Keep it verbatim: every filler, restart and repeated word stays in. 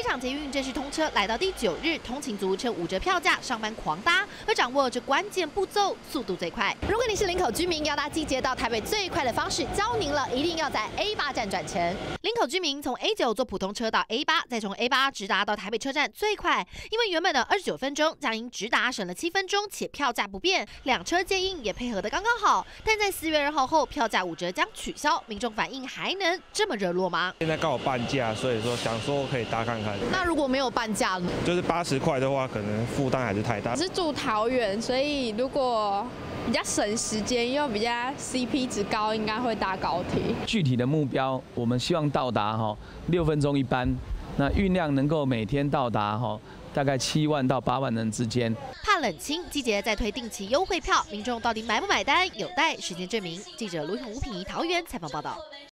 场捷运正式通车，来到第九日，通勤族趁五折票价上班狂搭，而掌握这关键步骤，速度最快。如果你是林口居民，要搭机捷到台北最快的方式教您了，一定要在 A 八站转乘。林口居民从 A 九坐普通车到 A 八，再从 A 八直达到台北车站最快，因为原本的二十九分钟将因直达省了七分钟，且票价不变，两车接应也配合得刚刚好。但在四月二号后，票价五折将取消，民众反应还能这么热络吗？ 现在刚好半价，所以说想说可以搭看看。 那如果没有半价呢？ 就是八十块的话，可能负担还是太大。 我是住桃园，所以如果比较省时间又比较 C P 值高，应该会搭高铁。 具体的目标，我们希望到达哈六分钟一班，那运量能够每天到达哈大概七万到八万人之间。 怕冷清，季节在推定期优惠票，民众到底买不买单，有待时间证明。记者卢永吴品怡桃园采访报道。